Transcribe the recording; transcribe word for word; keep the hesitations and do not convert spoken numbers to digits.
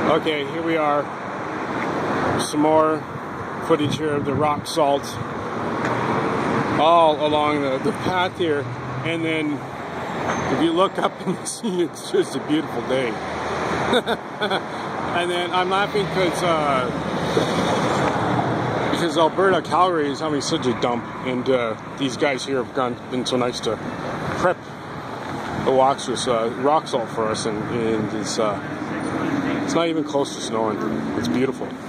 Okay, here we are. Some more footage here of the rock salt all along the, the path here. And then if you look up and see, it's just a beautiful day. And then I'm laughing because uh, because Alberta, Calgary is having such a dump, and uh, these guys here have gone, been so nice to prep the walks with uh, rock salt for us, and, and it's uh, it's not even close to snowing. It's beautiful.